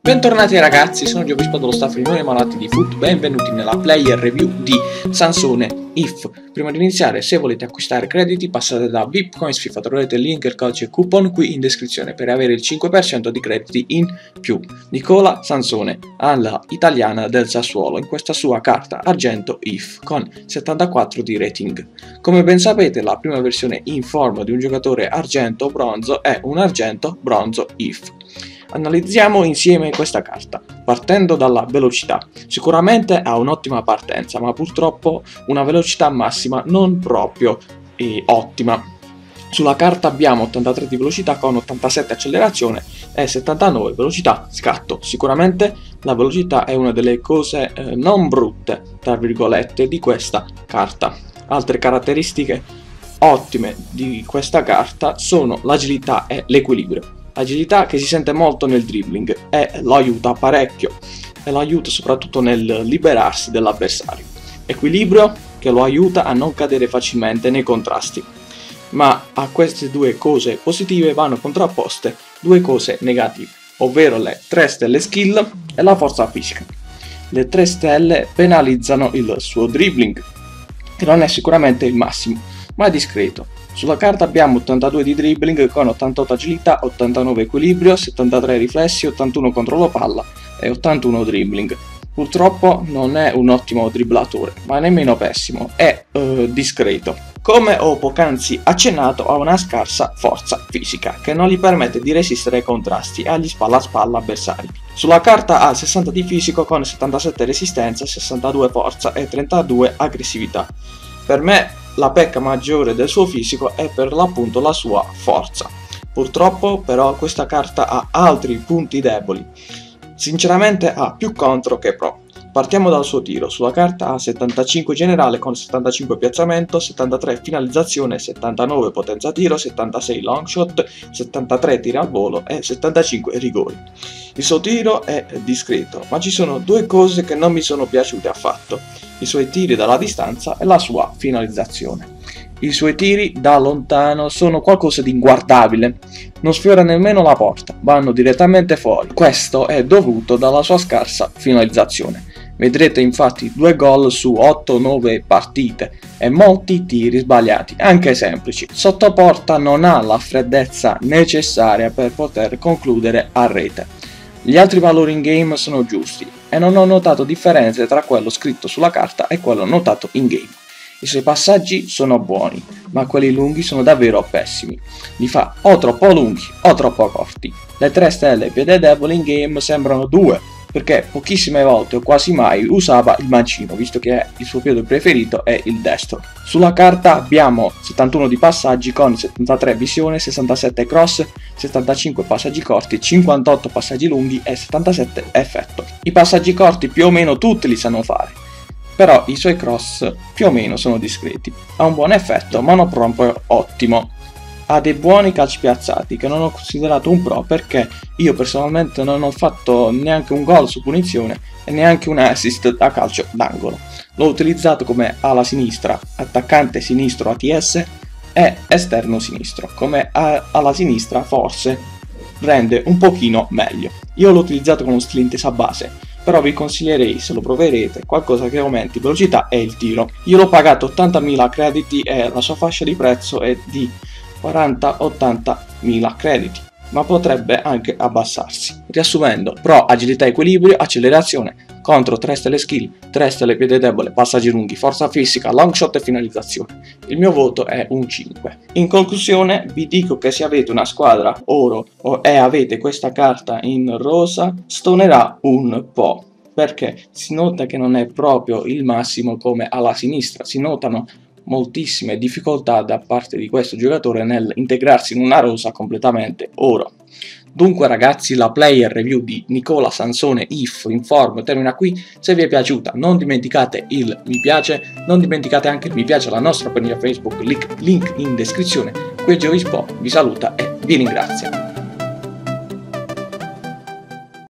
Bentornati ragazzi, sono Giovispo dello staff di Noi Malati di Foot, benvenuti nella player review di Sansone If. Prima di iniziare, se volete acquistare crediti, passate da VIPcoins FIFA, troverete il link, il codice e coupon qui in descrizione per avere il 5% di crediti in più. Nicola Sansone, alla italiana del Sassuolo, in questa sua carta argento If, con 74 di rating. Come ben sapete, la prima versione in forma di un giocatore argento o bronzo è un argento bronzo If. Analizziamo insieme questa carta, partendo dalla velocità. Sicuramente ha un'ottima partenza, ma purtroppo una velocità massima non proprio ottima. Sulla carta abbiamo 83 di velocità con 87 accelerazione e 79 velocità scatto. Sicuramente la velocità è una delle cose non brutte, tra virgolette, di questa carta. Altre caratteristiche ottime di questa carta sono l'agilità e l'equilibrio. Agilità che si sente molto nel dribbling e lo aiuta parecchio e lo aiuta soprattutto nel liberarsi dell'avversario. Equilibrio che lo aiuta a non cadere facilmente nei contrasti. Ma a queste due cose positive vanno contrapposte due cose negative, ovvero le 3 stelle skill e la forza fisica. Le 3 stelle penalizzano il suo dribbling, che non è sicuramente il massimo, ma è discreto. Sulla carta abbiamo 82 di dribbling con 88 agilità, 89 equilibrio, 73 riflessi, 81 controllo palla e 81 dribbling. Purtroppo non è un ottimo dribblatore, ma nemmeno pessimo, è discreto. Come ho poc'anzi accennato, ha una scarsa forza fisica, che non gli permette di resistere ai contrasti e agli spalla a spalla avversari. Sulla carta ha 60 di fisico con 77 resistenza, 62 forza e 32 aggressività. Per me la pecca maggiore del suo fisico è per l'appunto la sua forza. Purtroppo però questa carta ha altri punti deboli. Sinceramente ha più contro che pro. Partiamo dal suo tiro. Sulla carta ha 75 generale con 75 piazzamento, 73 finalizzazione, 79 potenza tiro, 76 long shot, 73 tiri al volo e 75 rigori. Il suo tiro è discreto, ma ci sono due cose che non mi sono piaciute affatto: i suoi tiri dalla distanza e la sua finalizzazione. I suoi tiri da lontano sono qualcosa di inguardabile, non sfiora nemmeno la porta, vanno direttamente fuori. Questo è dovuto dalla sua scarsa finalizzazione. Vedrete infatti 2 gol su 8-9 partite e molti tiri sbagliati, anche semplici. Sotto porta non ha la freddezza necessaria per poter concludere a rete. Gli altri valori in game sono giusti e non ho notato differenze tra quello scritto sulla carta e quello notato in game. I suoi passaggi sono buoni, ma quelli lunghi sono davvero pessimi. Li fa o troppo lunghi o troppo corti. Le 3 stelle piede debole in game sembrano 2, perché pochissime volte o quasi mai usava il mancino, visto che il suo piede preferito è il destro. Sulla carta abbiamo 71 di passaggi con 73 visione, 67 cross, 75 passaggi corti, 58 passaggi lunghi e 77 effetto. I passaggi corti più o meno tutti li sanno fare, però i suoi cross più o meno sono discreti. Ha un buon effetto, ma non proprio ottimo. Ha dei buoni calci piazzati che non ho considerato un pro, perché io personalmente non ho fatto neanche un gol su punizione e neanche un assist a calcio d'angolo. L'ho utilizzato come ala sinistra, attaccante sinistro ATS e esterno sinistro. Come ala sinistra forse rende un pochino meglio. Io l'ho utilizzato con uno stile intesa base, però vi consiglierei, se lo proverete, qualcosa che aumenti velocità e il tiro. Io l'ho pagato 80.000 crediti e la sua fascia di prezzo è di 40-80.000 crediti, ma potrebbe anche abbassarsi. Riassumendo: pro agilità, equilibrio, accelerazione, contro 3 stelle skill, 3 stelle piede debole, passaggi lunghi, forza fisica, long shot e finalizzazione. Il mio voto è un 5. In conclusione vi dico che se avete una squadra oro e avete questa carta in rosa, stonerà un po', perché si nota che non è proprio il massimo come alla sinistra. Si notano moltissime difficoltà da parte di questo giocatore nel integrarsi in una rosa completamente oro. Dunque ragazzi, la player review di Nicola Sansone If in form termina qui. Se vi è piaciuta non dimenticate il mi piace, non dimenticate anche il mi piace alla nostra pagina Facebook, link in descrizione. Qui Giovispo vi saluta e vi ringrazia.